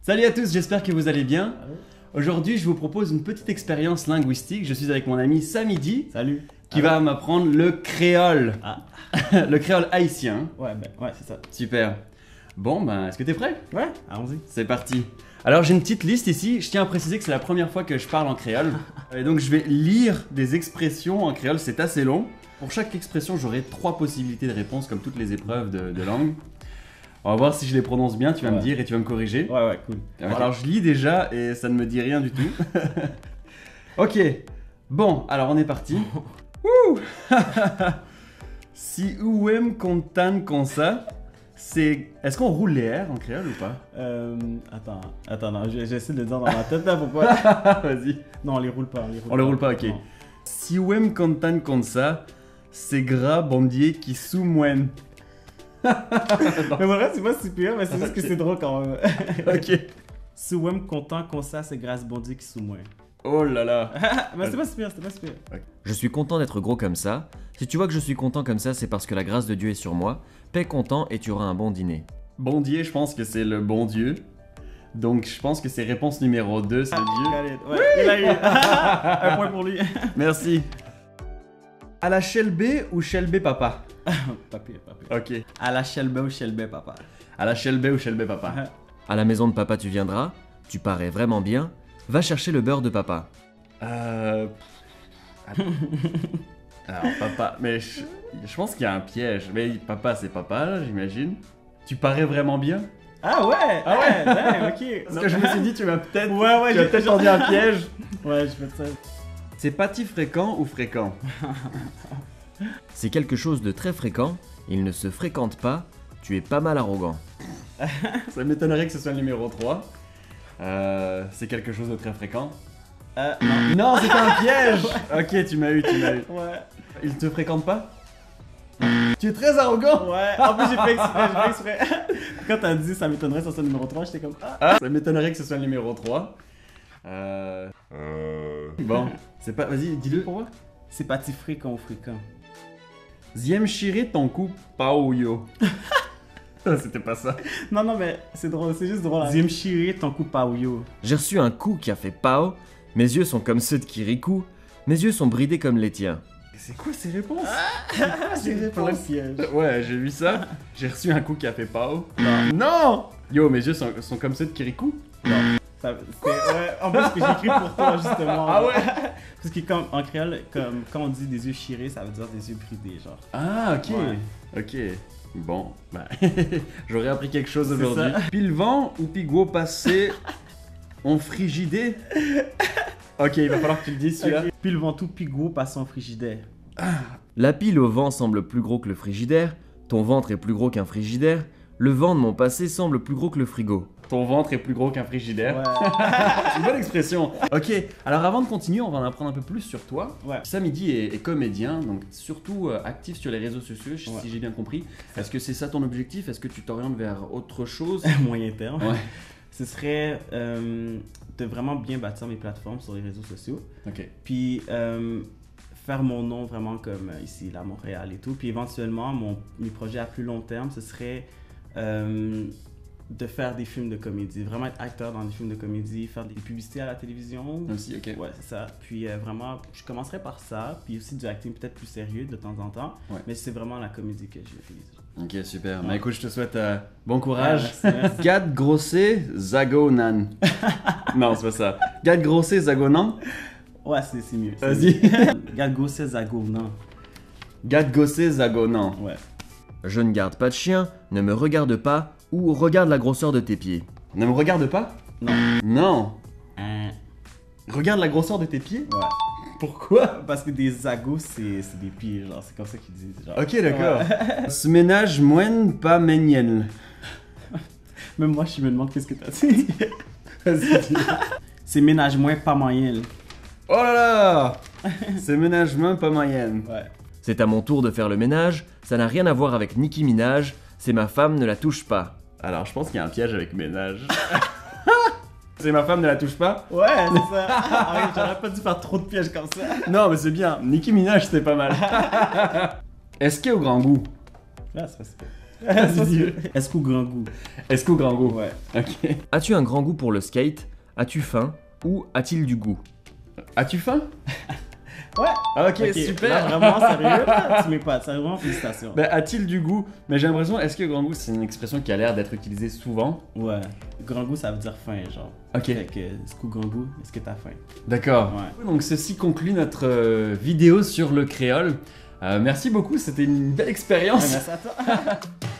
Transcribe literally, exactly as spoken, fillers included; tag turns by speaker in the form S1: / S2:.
S1: Salut à tous, j'espère que vous allez bien. Aujourd'hui, je vous propose une petite expérience linguistique. Je suis avec mon ami Samidi.
S2: Salut.
S1: Qui
S2: Allô.
S1: va m'apprendre le créole.
S2: Ah.
S1: Le créole haïtien.
S2: Ouais, ben, ouais, c'est ça.
S1: Super. Bon, ben, est-ce que t'es prêt?
S2: Ouais, allons-y.
S1: C'est parti. Alors, j'ai une petite liste ici. Je tiens à préciser que c'est la première fois que je parle en créole. Et donc, je vais lire des expressions en créole. C'est assez long. Pour chaque expression, j'aurai trois possibilités de réponse, comme toutes les épreuves de, de langue. On va voir si je les prononce bien. Tu vas
S2: Ouais.
S1: me dire et tu vas me corriger.
S2: Ouais, ouais, cool.
S1: Okay. Alors, je lis déjà et ça ne me dit rien du tout. Ok. Bon, alors on est parti. Wouh. Si ouem contan comme ça, c'est... Est-ce qu'on roule les R en créole ou pas?
S2: Euh, attends, attends, non, j'essaie de le dire dans ma tête là, pourquoi?
S1: Vas-y.
S2: Non, on les roule pas, on les roule
S1: On les roule pas, ok.
S2: Non.
S1: Si ouem contan comme ça, c'est gras bondier qui sous-moine.
S2: Mais vrai, c'est pas super, mais c'est juste que c'est drôle quand même.
S1: Ok.
S2: Si Wem content comme ça, c'est grâce Bondi qui sous moi.
S1: Oh là là.
S2: Mais c'est pas super, c'est pas super.
S3: Je suis content d'être gros comme ça. Si tu vois que je suis content comme ça, c'est parce que la grâce de Dieu est sur moi. Paix content et tu auras un bon dîner.
S1: Bondier, je pense que c'est le bon Dieu. Donc je pense que c'est réponse numéro deux, c'est Dieu.
S2: Allez, ouais, il a eu. Un point pour lui.
S1: Merci. À la Shelby ou Shelby papa?
S2: Papier, papier.
S1: Ok.
S2: À la Shelby ou Shelby, papa.
S1: À la Shelby ou Shelby papa?
S3: À la maison de papa tu viendras. Tu parais vraiment bien. Va chercher le beurre de papa.
S1: Euh... Alors papa, mais je, je pense qu'il y a un piège. Mais papa c'est papa là, j'imagine. Tu parais vraiment bien?
S2: Ah ouais,
S1: Ah
S2: ouais, ouais, ok.
S1: Parce que je me suis dit tu vas peut-être...
S2: Ouais, ouais,
S1: tu vas
S2: j'ai-
S1: peut-être tendu un piège.
S2: Ouais, je fais ça.
S1: C'est pâti fréquent ou fréquent?
S3: C'est quelque chose de très fréquent. Il ne se fréquente pas. Tu es pas mal arrogant.
S1: Ça m'étonnerait que ce soit le numéro trois. Euh, c'est quelque chose de très fréquent.
S2: Euh, non.
S1: Non, c'était un piège. Ok, tu m'as eu, tu m'as eu.
S2: Ouais.
S1: Il te fréquente pas? Tu es très arrogant.
S2: Ouais, en plus j'ai fait exprès, j'ai fait exprès. Quand t'as dit ça m'étonnerait que ça soit le numéro trois, j'étais comme ah.
S1: Ah, ça m'étonnerait que ce soit le numéro trois. Euh... Bon, c'est pas... Vas-y, dis-le pour moi.
S2: C'est pas si fréquent ou fréquent.
S1: Ziem chiré ton coup, pao yo. Ah, c'était pas ça.
S2: Non, non, mais c'est drôle, c'est juste drôle. Zim chiré ton coup paouyo.
S3: J'ai reçu un coup qui a fait pao. Mes yeux sont comme ceux de Kirikou. Mes yeux sont bridés comme les tiens.
S1: C'est quoi ces réponses?
S2: C'est plein de pièges.
S1: Ouais, j'ai vu ça. J'ai reçu un coup qui a fait pao. Non. Non. Yo, mes yeux sont, sont comme ceux de Kirikou.
S2: Ça- c'est- ouais, en plus, que j'ai écrit pour toi, justement.
S1: Ah ouais?
S2: Parce que comme, en créole, comme, quand on dit des yeux chirés, ça veut dire des yeux bridés, genre.
S1: Ah, ok.
S2: Ouais.
S1: Ok. Bon, bah, j'aurais appris quelque chose
S2: C'est
S1: aujourd'hui.
S2: ça.
S1: Pile vent ou pigot passé en frigidé? Ok, il va falloir que tu le dises celui-là.
S2: Ok. Puis le ventoux pigot passe en frigidaire.
S3: La pile au vent semble plus gros que le frigidaire. Ton ventre est plus gros qu'un frigidaire. Le vent de mon passé semble plus gros que le frigo.
S1: Ton ventre est plus gros qu'un frigidaire.
S2: Ouais.
S1: C'est une bonne expression. Ok, alors avant de continuer, on va en apprendre un peu plus sur toi.
S2: Ouais.
S1: Samidi est, est comédien, donc surtout euh, actif sur les réseaux sociaux, si
S2: Ouais.
S1: j'ai bien compris. Est-ce que c'est ça ton objectif? Est-ce que tu t'orientes vers autre chose?
S2: Moyen terme.
S1: Ouais.
S2: Ce serait euh, de vraiment bien bâtir mes plateformes sur les réseaux sociaux.
S1: Ok.
S2: Puis euh, faire mon nom vraiment comme euh, ici, là, à Montréal et tout. Puis éventuellement, mon, mes projets à plus long terme, ce serait euh, de faire des films de comédie. Vraiment être acteur dans des films de comédie, faire des publicités à la télévision.
S1: Aussi, ok.
S2: Ouais, c'est ça. Puis euh, vraiment, je commencerai par ça. Puis aussi du acting peut-être plus sérieux de temps en temps.
S1: Ouais.
S2: Mais c'est vraiment la comédie que je fais.
S1: Ok, super.
S2: Ouais.
S1: Bah écoute, je te souhaite euh, bon courage.
S2: Ouais, merci, merci.
S1: Gad grossé, zagonan. Non, c'est pas ça. Gad grossé, zagonan.
S2: Ouais, c'est c'est mieux. c'est
S1: Vas-y.
S2: mieux. Regarde, go, c'est Zago, non.
S1: Gad gossé, zagonan.
S2: Ouais.
S3: Je ne garde pas de chien. Ne me regarde pas. Ou regarde la grosseur de tes pieds.
S1: Ne me regarde pas?
S2: Non.
S1: Non.
S2: Hein,
S1: Regarde la grosseur de tes pieds?
S2: ouais.
S1: Pourquoi?
S2: Parce que des zagos, c'est c'est des pieds, genre, c'est comme ça qu'ils disent. Genre.
S1: Ok, d'accord. Ce ménage moine pas ménienne.
S2: Même moi, je me demande qu'est-ce que t'as dit.
S1: Vas-y, dis.
S2: C'est ménage moins pas moyen.
S1: Oh là là! C'est ménagement pas moyenne.
S2: Ouais.
S3: C'est à mon tour de faire le ménage. Ça n'a rien à voir avec Nicki Minaj. C'est ma femme, ne la touche pas.
S1: Alors, je pense qu'il y a un piège avec ménage. C'est ma femme ne la touche pas?
S2: Ouais, c'est ça. Arrête, j'aurais pas dû faire trop de pièges comme ça.
S1: Non, mais c'est bien. Nicki Minaj, c'était pas mal. Est-ce qu'il y a au grand goût?
S2: Là, c'est pas super. Est-ce qu'au grand goût?
S1: Est-ce qu'au grand goût?
S2: Ouais.
S1: Ok.
S3: As-tu un grand goût pour le skate? As-tu faim? Ou a-t-il du goût?
S1: As-tu faim?
S2: Ouais.
S1: Ah, ok,
S2: Ok,
S1: super.
S2: là, vraiment sérieux, là, tu m'épates, sérieusement, félicitations.
S1: Ben, a-t-il du goût? Mais j'ai l'impression, est-ce que grand goût, c'est une expression qui a l'air d'être utilisée souvent?
S2: Ouais. Grand goût, ça veut dire faim, genre.
S1: Ok.
S2: Fait que, est-ce qu'au grand goût, est-ce que t'as faim?
S1: D'accord.
S2: Ouais.
S1: Donc ceci conclut notre euh, vidéo sur le créole. Euh, merci beaucoup, c'était une belle expérience.
S2: Ouais, merci à toi.